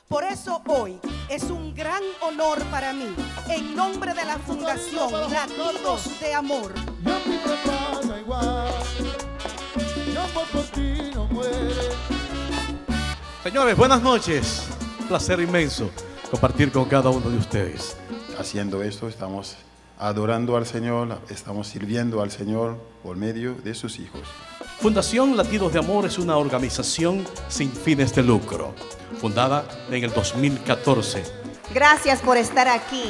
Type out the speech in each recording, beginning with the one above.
Por eso hoy es un gran honor para mí, en nombre de la Fundación Latidos de Amor. Señores, buenas noches. Un placer inmenso compartir con cada uno de ustedes. Haciendo esto estamos adorando al Señor, estamos sirviendo al Señor por medio de sus hijos. Fundación Latidos de Amor es una organización sin fines de lucro, fundada en el 2014. Gracias por estar aquí.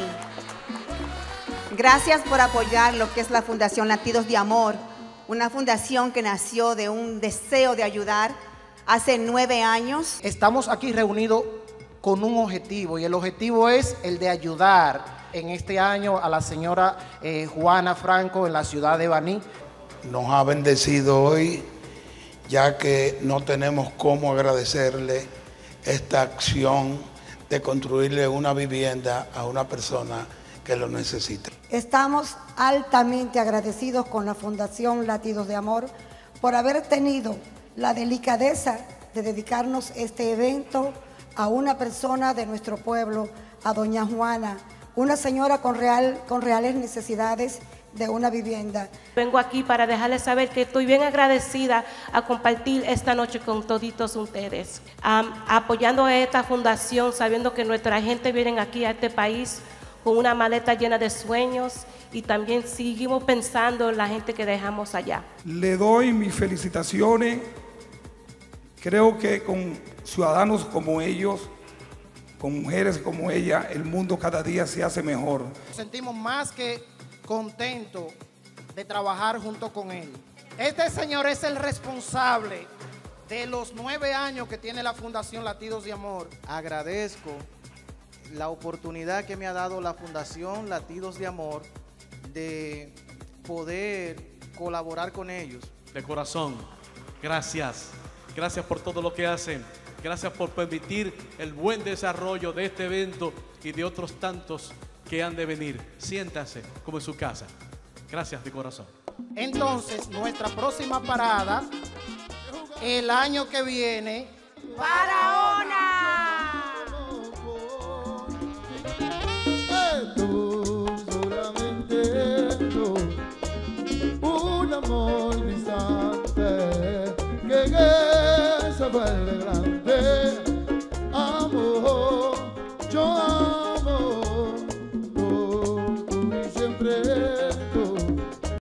Gracias por apoyar lo que es la Fundación Latidos de Amor, una fundación que nació de un deseo de ayudar hace 9 años. Estamos aquí reunidos con un objetivo, y el objetivo es el de ayudar en este año a la señora Juana Franco en la ciudad de Baní. Nos ha bendecido hoy, ya que no tenemos cómo agradecerle esta acción de construirle una vivienda a una persona que lo necesita. Estamos altamente agradecidos con la Fundación Latidos de Amor por haber tenido la delicadeza de dedicarnos este evento a una persona de nuestro pueblo, a doña Juana, una señora con reales necesidades de una vivienda. Vengo aquí para dejarles saber que estoy bien agradecida a compartir esta noche con toditos ustedes, apoyando a esta fundación, sabiendo que nuestra gente viene aquí a este país con una maleta llena de sueños, y también seguimos pensando en la gente que dejamos allá. Le doy mis felicitaciones. Creo que con ciudadanos como ellos, con mujeres como ella, el mundo cada día se hace mejor. Nos sentimos más que contentos de trabajar junto con él. Este señor es el responsable de los 9 años que tiene la Fundación Latidos de Amor. Agradezco la oportunidad que me ha dado la Fundación Latidos de Amor de poder colaborar con ellos. De corazón, gracias. Gracias por todo lo que hacen. Gracias por permitir el buen desarrollo de este evento y de otros tantos que han de venir. Siéntase como en su casa. Gracias de corazón. Entonces, nuestra próxima parada, el año que viene, ¡Barahona! Un amor distante que se vuelve